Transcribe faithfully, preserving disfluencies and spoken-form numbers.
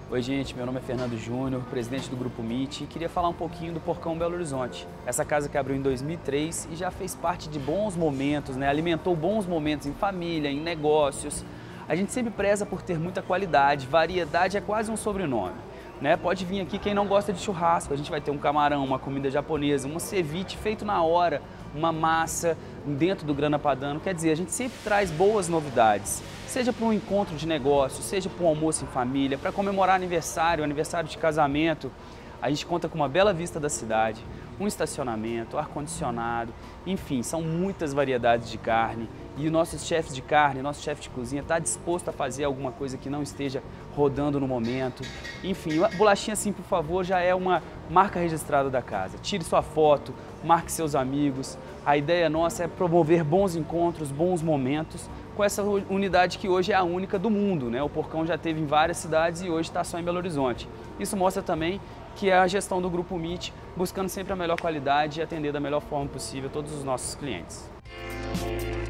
Oi gente, meu nome é Fernando Júnior, presidente do Grupo Meet, e queria falar um pouquinho do Porcão Belo Horizonte. Essa casa que abriu em dois mil e três e já fez parte de bons momentos, né? Alimentou bons momentos em família, em negócios. A gente sempre preza por ter muita qualidade, variedade é quase um sobrenome. Né? Pode vir aqui quem não gosta de churrasco, a gente vai ter um camarão, uma comida japonesa, um ceviche feito na hora, uma massa dentro do grana padano. Quer dizer, a gente sempre traz boas novidades, seja para um encontro de negócio, seja para um almoço em família, para comemorar aniversário, aniversário de casamento. A gente conta com uma bela vista da cidade, um estacionamento, ar-condicionado, enfim, são muitas variedades de carne. E o nosso chefe de carne, nosso chefe de cozinha está disposto a fazer alguma coisa que não esteja rodando no momento. Enfim, a bolachinha assim, por favor, já é uma marca registrada da casa. Tire sua foto, marque seus amigos. A ideia nossa é promover bons encontros, bons momentos com essa unidade que hoje é a única do mundo, né? O Porcão já teve em várias cidades e hoje está só em Belo Horizonte. Isso mostra também que é a gestão do Grupo Meet, buscando sempre a melhor qualidade e atender da melhor forma possível todos os nossos clientes.